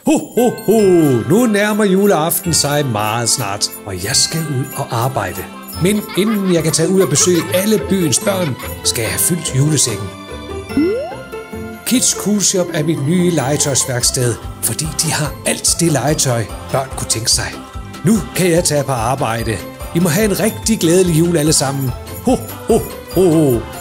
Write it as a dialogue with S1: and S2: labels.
S1: Ho, ho, ho! Nu nærmer juleaften sig meget snart, og jeg skal ud og arbejde. Men inden jeg kan tage ud og besøge alle byens børn, skal jeg have fyldt julesækken. Kids Cool Shop er mit nye legetøjsværksted, fordi de har alt det legetøj, børn kunne tænke sig. Nu kan jeg tage på arbejde. I må have en rigtig glædelig jul alle sammen. Ho, ho, ho!